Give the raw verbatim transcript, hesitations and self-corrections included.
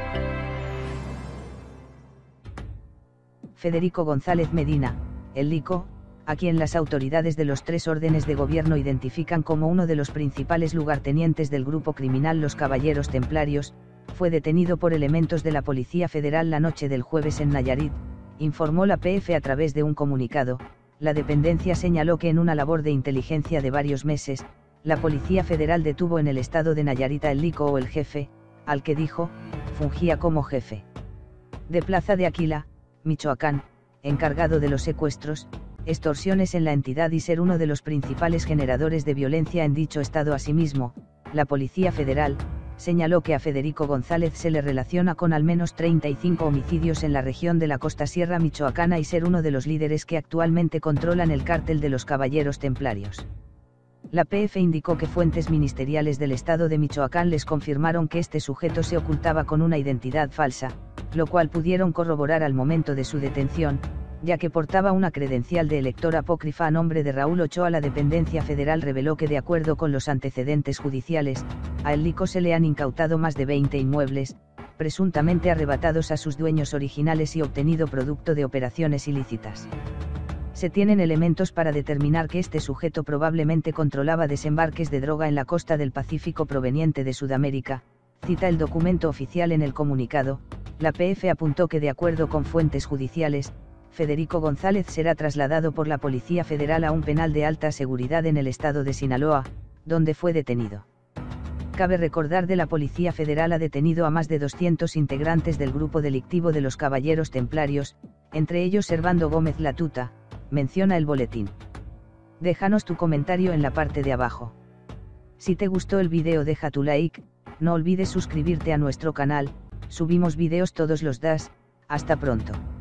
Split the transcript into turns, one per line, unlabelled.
Federico González Medina, el Lico, a quien las autoridades de los tres órdenes de gobierno identifican como uno de los principales lugartenientes del grupo criminal Los Caballeros Templarios, fue detenido por elementos de la Policía Federal la noche del jueves en Nayarit, informó la P F a través de un comunicado. La dependencia señaló que en una labor de inteligencia de varios meses, la Policía Federal detuvo en el estado de Nayarit a el Lico o el jefe, al que dijo, fungía como jefe de Plaza de Aquila, Michoacán, encargado de los secuestros, extorsiones en la entidad y ser uno de los principales generadores de violencia en dicho estado. Asimismo, la Policía Federal señaló que a Federico González se le relaciona con al menos treinta y cinco homicidios en la región de la Costa Sierra michoacana y ser uno de los líderes que actualmente controlan el cártel de los Caballeros Templarios. La P F indicó que fuentes ministeriales del estado de Michoacán les confirmaron que este sujeto se ocultaba con una identidad falsa, lo cual pudieron corroborar al momento de su detención, ya que portaba una credencial de elector apócrifa a nombre de Raúl Ochoa. La dependencia federal reveló que de acuerdo con los antecedentes judiciales, a el Lico se le han incautado más de veinte inmuebles, presuntamente arrebatados a sus dueños originales y obtenido producto de operaciones ilícitas. Se tienen elementos para determinar que este sujeto probablemente controlaba desembarques de droga en la costa del Pacífico proveniente de Sudamérica, cita el documento oficial en el comunicado. La P F apuntó que de acuerdo con fuentes judiciales, Federico González será trasladado por la Policía Federal a un penal de alta seguridad en el estado de Sinaloa, donde fue detenido. Cabe recordar que la Policía Federal ha detenido a más de doscientos integrantes del grupo delictivo de los Caballeros Templarios, entre ellos Servando Gómez Latuta, menciona el boletín. Déjanos tu comentario en la parte de abajo. Si te gustó el vídeo deja tu like, no olvides suscribirte a nuestro canal, subimos vídeos todos los días. Hasta pronto.